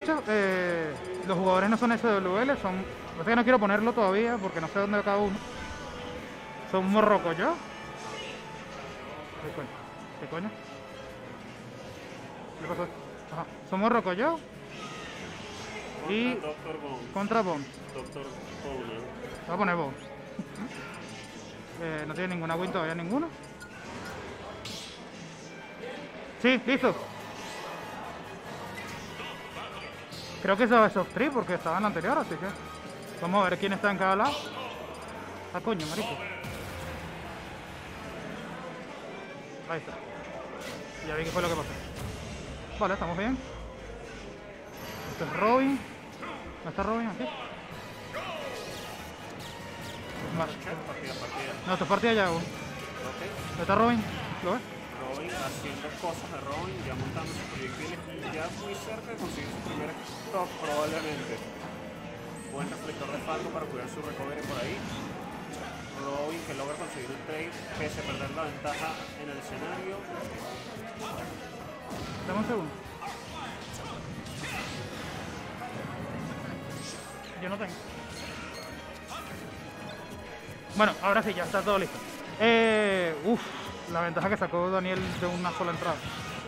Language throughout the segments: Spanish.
Los jugadores no son SWL, son... Es que no quiero ponerlo todavía porque no sé dónde va cada uno. Son morrocoyo. ¿Qué coño? ¿Qué coño? ¿Qué pasó? Ajá. Son morrocoyo. Y... Doctor Bond. Contra Bond. Doctor Bond. Voy a poner Bond. No tiene ninguna win todavía, ninguno. Sí, listo. Creo que eso es soft 3 porque estaba en la anterior, así que... Vamos a ver quién está en cada lado. Ah, coño, marico. Ahí está. Ya vi qué fue lo que pasó. Vale, estamos bien. Esto es Robin. ¿No está Robin aquí? Vale. No, esto es partida ya aún. ¿Dónde está Robin? ¿Lo ves? Robin haciendo cosas de Robin, ya montando sus proyectiles y ya muy cerca de conseguir su primer stop probablemente. Buen reflector de Falco para cuidar su recovery por ahí. Robin que logra conseguir un trade pese a perder la ventaja en el escenario. Dame un segundo. Yo no tengo. Bueno, ahora sí, ya está todo listo. La ventaja que sacó Daniel de una sola entrada.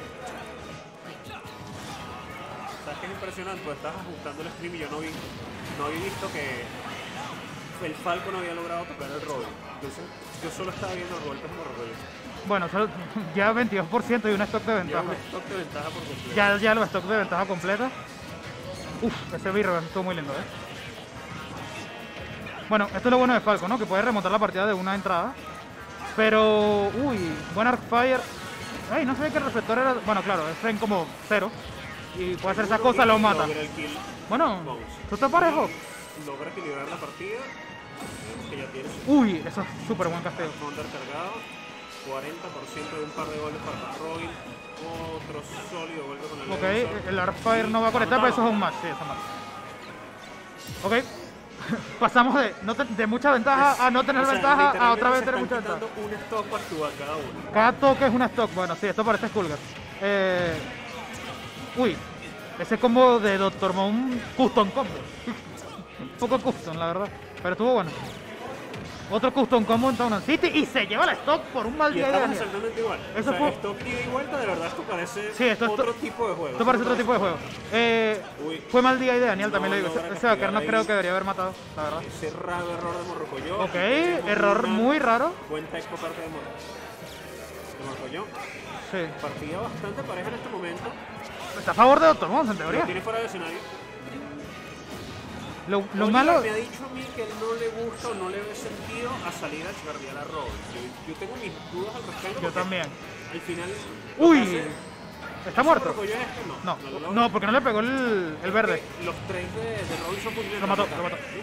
¿Sabes qué es impresionante? Pues estás ajustando el stream y yo no había visto que el Falco no había logrado tocar el Robin. Entonces yo solo estaba viendo los golpes por Robin. Bueno, solo ya 22% y un stock de ventaja. Ya un stock de ventaja por completo. Ya los stocks de ventaja completa. Ese birro estuvo muy lindo, Bueno, esto es lo bueno de Falco, ¿no? Que puede remontar la partida de una entrada. Pero, buen Arcfire. Ay, no sabía que el reflector era... Bueno, claro, es frame como 0. Y puede hacer esa cosa, lo mata. Bueno, ¿tú estás parejo? Logra equilibrar la partida. Que ya tiene eso es súper buen casteo. Thunder cargado. 40% de un par de goles para Robin. Otro sólido golpe con el Ok, el Arcfire no va a conectar, pero eso es un match. Sí, eso es match. Ok. Pasamos de mucha ventaja a no tener ventaja a otra vez tener mucha ventaja. Un stock para actuar cada uno. Cada toque es un stock. Bueno, sí, esto parece Skullgirls. Ese combo de Dr. Moon, custom combo. Un poco custom, la verdad. Pero estuvo bueno. Otro custom combo en Town City y se lleva la stock por un mal día de Daniel. Exactamente igual. Eso fue... stock ida y vuelta, de verdad esto parece otro tipo de juego. Esto parece otro tipo de juego. Fue mal día de Daniel, también lo digo. Ese vaquero no creo que debería haber matado, la verdad. Ese raro error de Morrocoyo. Ok, error muy raro. Buen text por parte de Morrocoyo. Sí. Partida bastante pareja en este momento. Está a favor de Dr. Mons, en teoría. Lo tiene fuera del escenario. Lo malo... me ha dicho a mí que él no le gusta o no le ve sentido a salir a chardear a Robin. Yo tengo mis dudas al respecto. Yo también. Al final... ¿Está muerto? No, porque no le pegó el verde. Los tres de Robin son muy bien. Lo mató.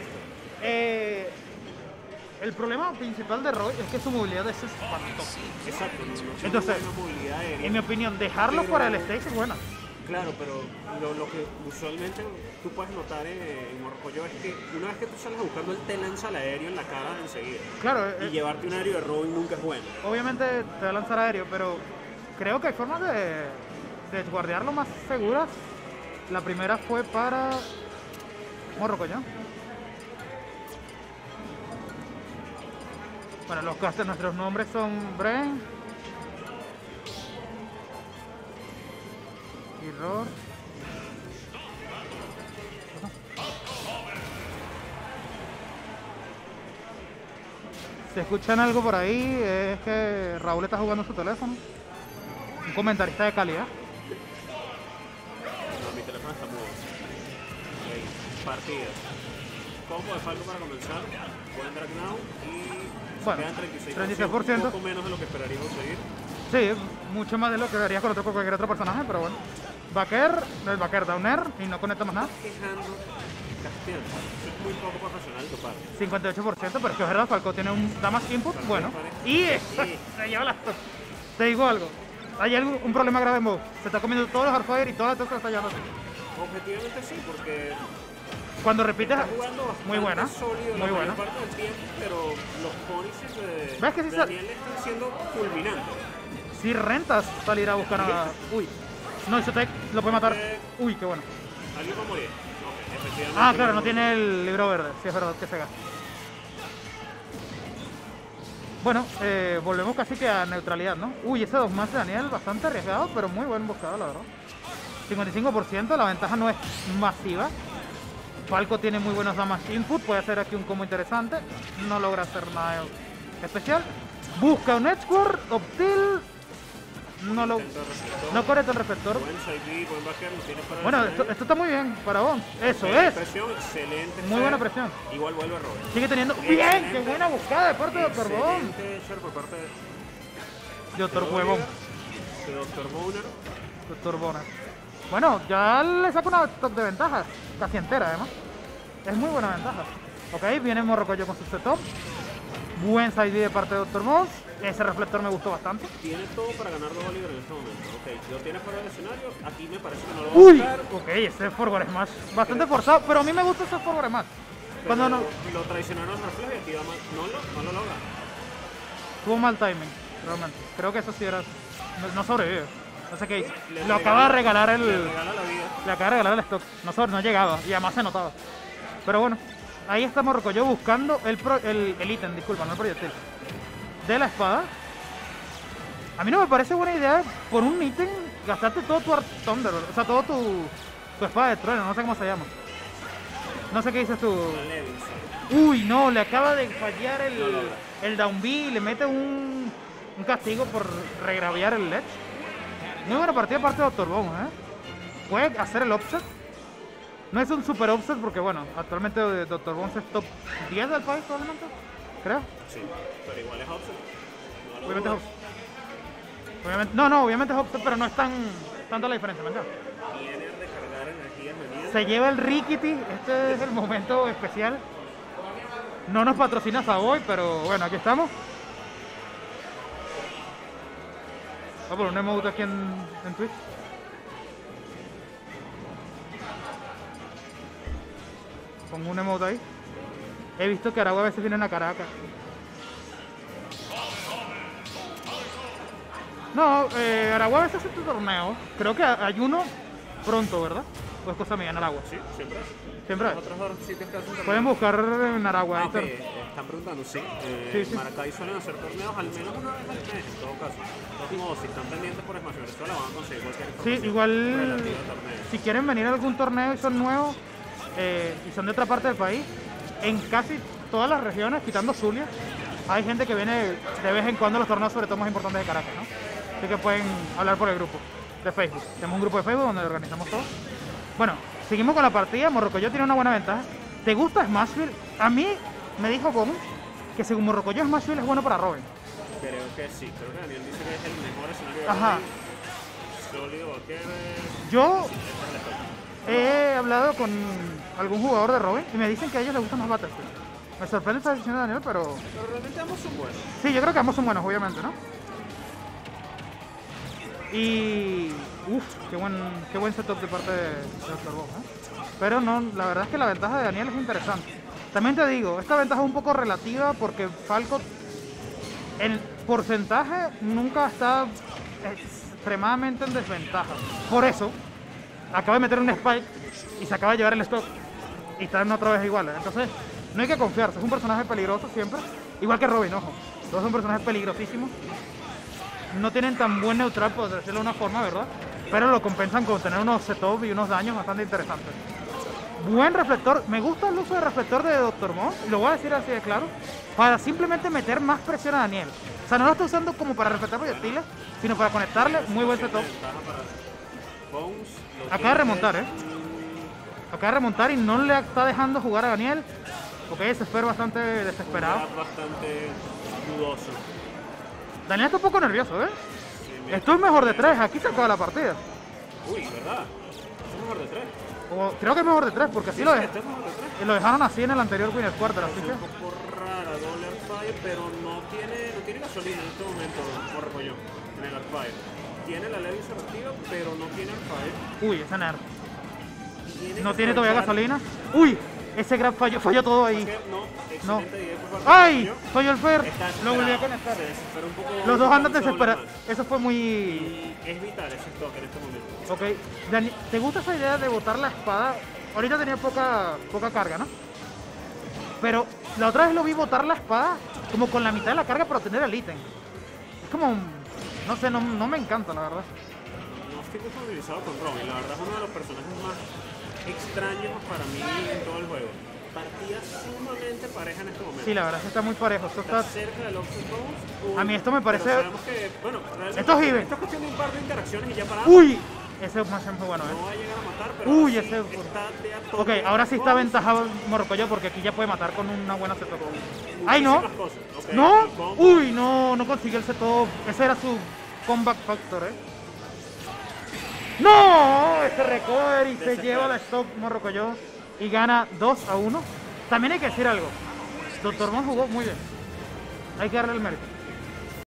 El problema principal de Roy es que su movilidad es espantosa. Exacto. Entonces, en mi opinión, dejarlo fuera del stage es buena. Claro, pero lo que usualmente tú puedes notar en Morrocoyo es que una vez que tú sales buscando, él te lanza el aéreo en la cara enseguida. Claro. Y llevarte un aéreo de Robin nunca es bueno. Obviamente te va a lanzar aéreo, pero creo que hay formas de guardearlo más seguras. La primera fue para Morrocoyo. Bueno, los casters, nuestros nombres son Bren y Ror. Si escuchan algo por ahí, es que Raúl está jugando su teléfono. Un comentarista de calidad. No, mi teléfono está mudo. Okay. Partida. Combo de Falco para comenzar. Buen drag now y bueno, quedan 36%. Un poco menos de lo que esperaríamos seguir. Sí, mucho más de lo que darías con cualquier otro personaje, pero bueno. El Backer Downer y no conecta más nada. Quejando, casteando. Es muy poco profesional tu parte. 58%, pero es que es verdad, Falco tiene un damage input bueno. Y se lleva las... Te digo algo. Hay un problema grave en Bow. Se está comiendo todos los Hardfire y todas las cosas que está llevando. Objetivamente sí, porque... Cuando repites, muy buena, sólido muy buena. Parte del tiempo, pero los punishes de ¿ves que sí Daniel están siendo fulminantes? Si rentas salir a buscar a... No, ese tech lo puede matar. Qué bueno. ¿Alguien va a morir? Ok, efectivamente. Ah, claro, no tiene el libro verde. Sí, es verdad que se gasta. Bueno, volvemos casi que a neutralidad, ¿no? Uy, ese 2 más de Daniel, bastante arriesgado, pero muy buen emboscado, la verdad. 55%, la ventaja no es masiva. Falco tiene muy buenos damage input, puede hacer aquí un combo interesante. No logra hacer nada especial. Busca un Edgeworth, Optil. No lo... No correcto el reflector. Buen side buen backer, lo tiene para Bueno, el medio. esto está muy bien para Bones. Eso Excelente es. presión, excelente. Muy buena presión. Igual vuelve a Robin. Sigue teniendo... Excelente. ¡Bien! ¡Qué buena buscada de parte de Dr. Bones! Excelente share por parte de Dr. Huevón. de Dr. Boner. Dr. Bones. Bueno, ya le saca una top de ventajas. Casi entera, además. Es muy buena ventaja. Ok, viene Morrocoyo con su setup. Buen side B de parte de Dr. Bones. Ese reflector me gustó bastante. Tiene todo para ganar dos Oliver en este momento. Ok, lo tiene fuera del escenario. Aquí me parece que no lo va a ¡Uy! buscar. Ok, ese forward smash bastante forzado, pero a mí me gusta ese forward smash. Cuando no... Lo traicionaron los reflejos y aquí va mal. No lo logra. Tuvo mal timing, realmente. Creo que eso sí era... No sobrevive. No sé qué hizo. Le Lo acaba de regalar Le el... regala la vida. Le acaba de regalar el stock. No llegaba y además se notaba. Pero bueno, ahí está Morrocoyo buscando el ítem, disculpa, no el proyectil. De la espada. A mí no me parece buena idea por un ítem gastarte todo tu Art Thunder, o sea, todo tu espada de trueno, no sé cómo se llama. No sé qué dices tú. La Levinson. Uy, no, le acaba de fallar No logra. el down B y le mete un castigo por regraviar el ledge. Muy buena partida parte de Dr. Bones, ¿eh? Puede hacer el offset. No es un super offset porque, bueno, actualmente Dr. Bones es top 10 del país probablemente, creo. Sí, pero igual es offset. No lo Obviamente es dudo. offset. Obviamente es offset, pero no es tanto la diferencia, ¿me entiendes? Viene a recargar energías venidas. Se lleva el Rikiti, este es el momento especial. No nos patrocina Savoy, pero bueno, aquí estamos. Voy a poner un emote aquí en Twitch. Pongo un emote ahí. He visto que Aragua a veces viene a Caracas. No, Aragua a veces hace tu torneo. Creo que hay uno pronto, ¿verdad? O es cosa mía en Aragua. Sí, siempre. Siempre hay. Los otros dos sitios que hacen torneos. Pueden buscar en Aragua. Ah, ahí ok, está. están preguntando, sí. Sí, sí. Maracay suelen hacer torneos al menos una vez al mes, en todo caso. Entonces, como si están pendientes por Smash Venezuela, van a conseguir cualquier información Sí, igual relativa al torneo. si quieren venir a algún torneo y son nuevos y son de otra parte del país, en casi todas las regiones, quitando Zulia, hay gente que viene de vez en cuando a los torneos, sobre todo más importantes de Caracas, ¿no? Así que pueden hablar por el grupo de Facebook. Tenemos un grupo de Facebook donde organizamos todo. Bueno, seguimos con la partida. Morrocoyo tiene una buena ventaja. ¿Te gusta Smashville? A mí me dijo Bones que según Morrocoyo Smashville es bueno para Robin. Creo que sí, creo que Daniel dice que es el mejor escenario de Ajá. Robin. Sólido, Baker, Yo he hablado con algún jugador de Robin y me dicen que a ellos les gusta más Battlefield. Me sorprende esta decisión de Daniel, pero pero realmente ambos son buenos. sí, yo creo que ambos son buenos, obviamente, ¿no? Y... uff, qué buen setup de parte de Dr. Bones, ¿eh? Pero no, la verdad es que la ventaja de Daniel es interesante. También te digo, esta ventaja es un poco relativa porque Falco en porcentaje nunca está extremadamente en desventaja. Por eso, acaba de meter un spike y se acaba de llevar el stock. Y están otra vez iguales. Entonces, no hay que confiarse. Es un personaje peligroso siempre. Igual que Robin, ojo. Todos son personajes peligrosísimos. No tienen tan buen neutral, por decirlo de una forma, ¿verdad? Pero lo compensan con tener unos setups y unos daños bastante interesantes. Buen reflector. Me gusta el uso de reflector de Dr. Bones, y lo voy a decir así de claro, para simplemente meter más presión a Daniel. O sea, no lo está usando como para reflectar proyectiles, sino para conectarle. Muy buen setup. Ventaja para Bones. Lo Acaba de remontar, tiene- Acaba de remontar y no le está dejando jugar a Daniel. Ok, se espera bastante desesperado. Un grab bastante dudoso. Daniel está un poco nervioso, ¿eh? Sí, mira. Esto es mejor de 3, aquí se acaba la partida. Uy, ¿verdad? Es mejor de 3. Creo que es mejor de 3, porque así Sí, lo, este es mejor de 3. lo dejaron así en el anterior Winner's Quarter, así Es que... un poco rara Dollar Fire, pero no tiene gasolina en este momento, Morrocoyo, en el Artfire. Tiene la Levinson activa, pero no tiene Artfire. Uy, ese nerd. Tiene No que tiene todavía aprovechar- gasolina. Uy, Ese grab falló todo ahí. No, excelente idea por parte ¡Ay! tuyo. Falló el Fer. Está Lo volví a desesperado, conectar. se desesperó un poco, Los dos andan un segundo desesperados. más. Eso fue muy... Y es vital ese stock en este momento. Ok. Dani, ¿te gusta esa idea de botar la espada? Ahorita tenía poca carga, ¿no? Pero la otra vez lo vi botar la espada como con la mitad de la carga para obtener el ítem. Es como... No sé, no me encanta, la verdad. No estoy muy familiarizado con Robin, la verdad es uno de los personajes más extraños para mí en todo el juego. Partida sumamente pareja en este momento. Sí, la verdad es que está muy parejo. Esto Está está... cerca del Oxford Bones. A mí esto me parece- Pero sabemos que, bueno, realmente Esto es even. Esto es cuestión de un par de interacciones y ya paramos. ¡Uy! Ese es muy bueno, No ¿eh? va a llegar a matar, pero Uy, ahora sí ese- está de a tope. Ok, ahora sí está aventajado Morrocoyo porque aquí ya puede matar con una buena setup. ¡Ay, no! Muchísimas cosas, ok. ¡No! El combo, ¡Uy, no consiguió el setup! Ese era su comeback factor, ¿eh? ¡No! Ese recovery se lleva la stock Morrocoyo y gana 2-1. También hay que decir algo. Dr. Mon jugó muy bien. Hay que darle el mérito.